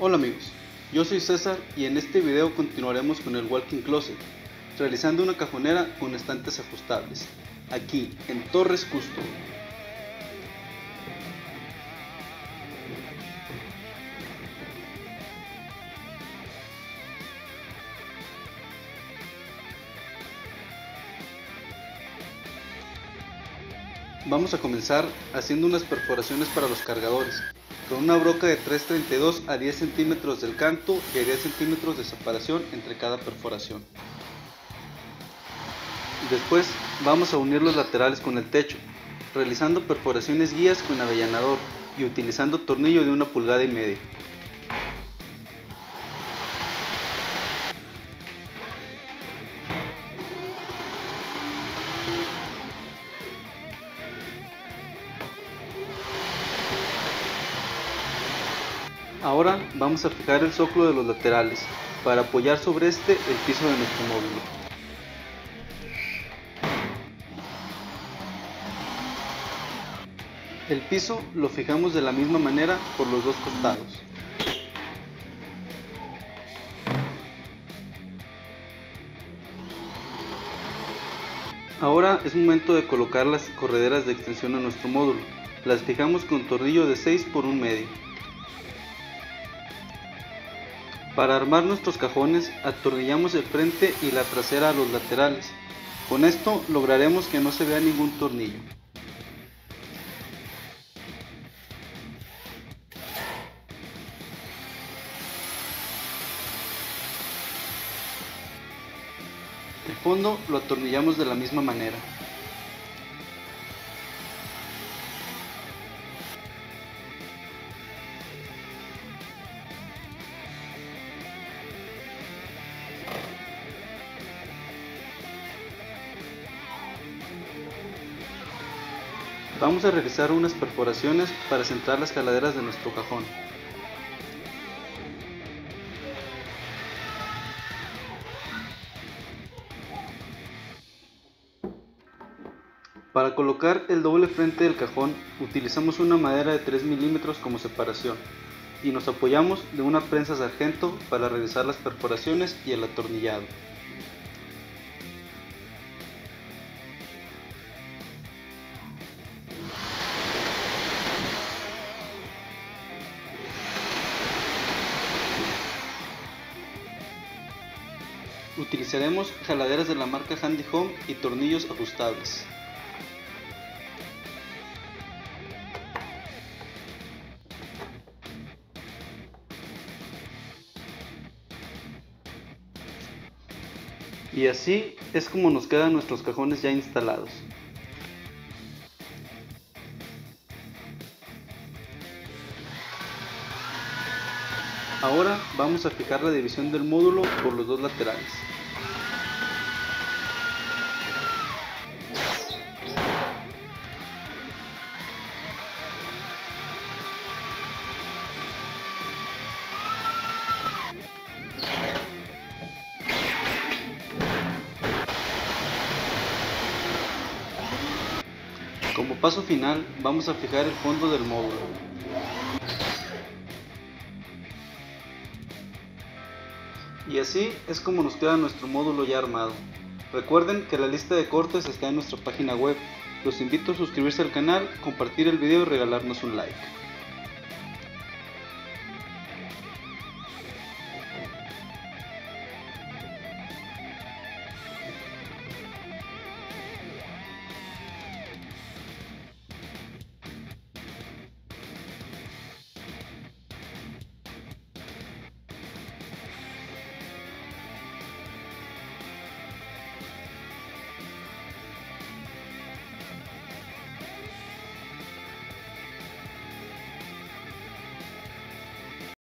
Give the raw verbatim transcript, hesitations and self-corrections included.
Hola amigos, yo soy César y en este video continuaremos con el Walk-in Closet, realizando una cajonera con estantes ajustables, aquí en Torres Custom. Vamos a comenzar haciendo unas perforaciones para los cargadores, con una broca de tres punto treinta y dos a diez centímetros del canto y a diez centímetros de separación entre cada perforación. Después vamos a unir los laterales con el techo, realizando perforaciones guías con avellanador y utilizando tornillo de una pulgada y media. Ahora vamos a fijar el zócalo de los laterales para apoyar sobre este el piso de nuestro módulo. El piso lo fijamos de la misma manera por los dos costados. Ahora es momento de colocar las correderas de extensión a nuestro módulo. Las fijamos con tornillo de seis por un medio. Para armar nuestros cajones, atornillamos el frente y la trasera a los laterales. Con esto lograremos que no se vea ningún tornillo. El fondo lo atornillamos de la misma manera. Vamos a realizar unas perforaciones para centrar las jaladeras de nuestro cajón. Para colocar el doble frente del cajón utilizamos una madera de tres milímetros como separación y nos apoyamos de una prensa sargento para realizar las perforaciones y el atornillado. Utilizaremos jaladeras de la marca Handy Home y tornillos ajustables. Y así es como nos quedan nuestros cajones ya instalados. Ahora vamos a fijar la división del módulo por los dos laterales. Como paso final, vamos a fijar el fondo del módulo. Y así es como nos queda nuestro módulo ya armado. Recuerden que la lista de cortes está en nuestra página web. Los invito a suscribirse al canal, compartir el video y regalarnos un like.